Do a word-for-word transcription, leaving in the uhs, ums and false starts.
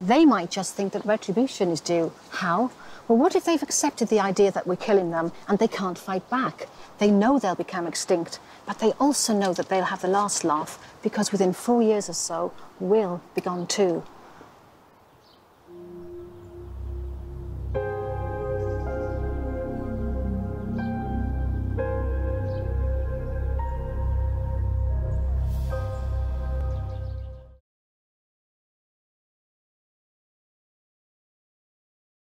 They might just think that retribution is due. How? Well, what if they've accepted the idea that we're killing them and they can't fight back? They know they'll become extinct, but they also know that they'll have the last laugh because within four years or so, we'll be gone too.